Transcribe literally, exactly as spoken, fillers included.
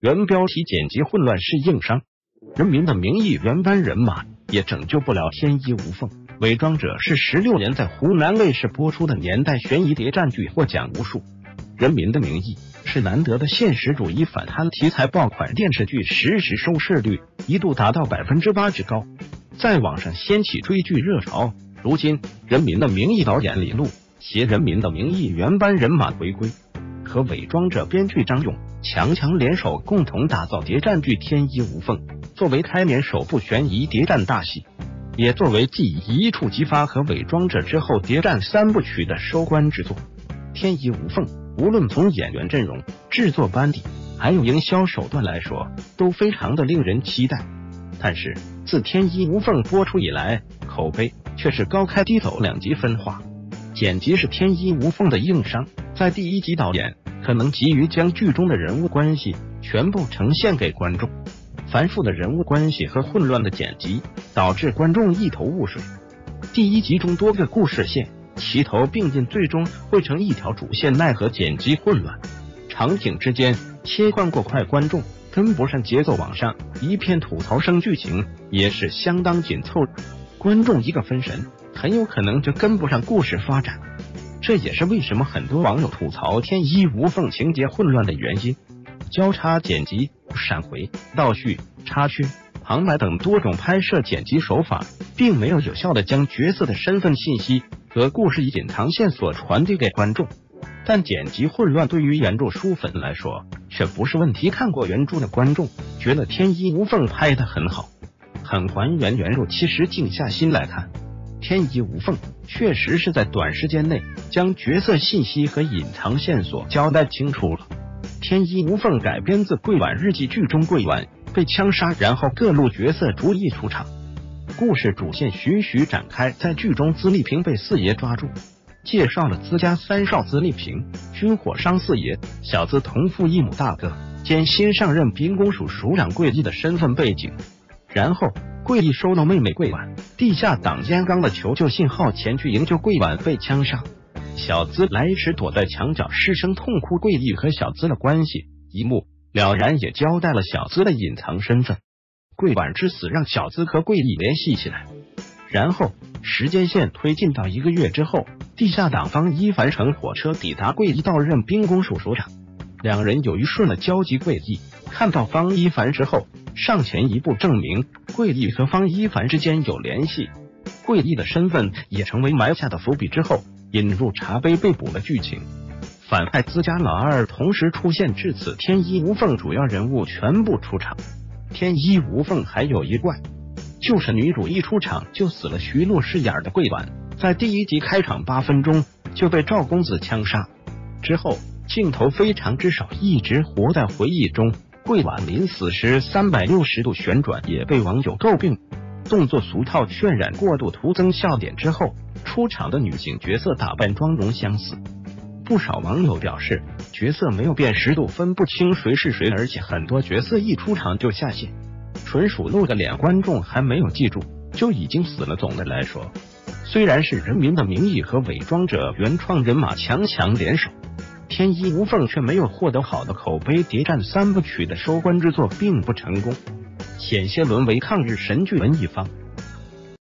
原标题剪辑混乱是硬伤，人民的名义原班人马也拯救不了天衣无缝。伪装者是十六年在湖南卫视播出的年代悬疑谍战剧，获奖无数。人民的名义是难得的现实主义反贪题材爆款电视剧，实时收视率一度达到百分之八之高，在网上掀起追剧热潮。如今，人民的名义导演李路携人民的名义原班人马回归，和伪装者编剧张勇、强强联手，共同打造谍战剧《天衣无缝》。作为开年首部悬疑谍战大戏，也作为继《一触即发》和《伪装者》之后谍战三部曲的收官之作，《天衣无缝》无论从演员阵容、制作班底，还有营销手段来说，都非常的令人期待。但是，自《天衣无缝》播出以来，口碑却是高开低走，两极分化。剪辑是《天衣无缝》的硬伤，在第一集导演可能急于将剧中的人物关系全部呈现给观众，繁复的人物关系和混乱的剪辑导致观众一头雾水。第一集中多个故事线齐头并进，最终汇成一条主线，奈何剪辑混乱，场景之间切换过快，观众跟不上节奏，网上一片吐槽声，剧情也是相当紧凑，观众一个分神，很有可能就跟不上故事发展。这也是为什么很多网友吐槽天衣无缝情节混乱的原因。交叉剪辑、闪回、倒叙、插曲、旁白等多种拍摄剪辑手法，并没有有效的将角色的身份信息和故事隐藏线索传递给观众。但剪辑混乱对于原著书粉来说却不是问题，看过原著的观众觉得天衣无缝拍得很好，很还原原著。其实静下心来看，天衣无缝确实是在短时间内将角色信息和隐藏线索交代清楚了。天衣无缝改编自桂婉日记，剧中桂婉被枪杀，然后各路角色逐一出场，故事主线徐徐展开。在剧中，资丽萍被四爷抓住，介绍了资家三少资丽萍、军火商四爷、小资同父异母大哥兼新上任兵工署署长桂义的身份背景。然后桂义收到妹妹桂婉地下党严刚的求救信号，前去营救桂婉被枪杀。小资来迟躲在墙角失声痛哭，桂义和小资的关系一目了然，也交代了小资的隐藏身份。桂婉之死让小资和桂义联系起来。然后时间线推进到一个月之后，地下党方一凡乘火车抵达，桂义到任兵工署署长，两人有一瞬的交集。桂义看到方一凡之后，上前一步证明桂义和方一凡之间有联系，桂义的身份也成为埋下的伏笔，之后引入茶杯被捕的剧情。反派资家老二同时出现，至此天衣无缝主要人物全部出场。天衣无缝还有一怪，就是女主一出场就死了，徐璐饰演的桂婉在第一集开场八分钟就被赵公子枪杀，之后镜头非常之少，一直活在回忆中。桂婉临死时三百六十度旋转，也被网友诟病动作俗套、渲染过度，徒增笑点。之后出场的女性角色打扮妆容相似，不少网友表示角色没有辨识度，分不清谁是谁，而且很多角色一出场就下线，纯属露个脸，观众还没有记住就已经死了。总的来说，虽然是人民的名义和伪装者原创人马强强联手，天衣无缝却没有获得好的口碑，谍战三部曲的收官之作并不成功，险些沦为抗日神剧文艺方。